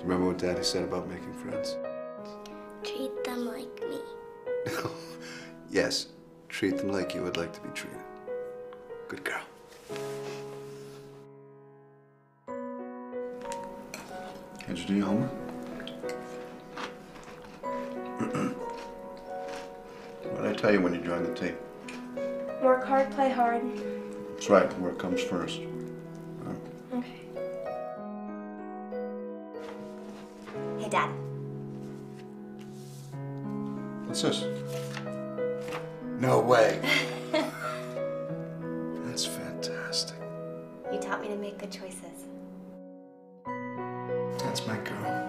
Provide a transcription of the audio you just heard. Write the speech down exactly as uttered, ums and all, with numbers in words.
Remember what Daddy said about making friends? Treat them like me. Yes, treat them like you would like to be treated. Good girl. Did you do your homework? What did I tell you when you joined the team? Work hard, play hard. That's right, work comes first. Huh? Okay. Hey, Dad. What's this? No way. That's fantastic. You taught me to make good choices. That's my girl.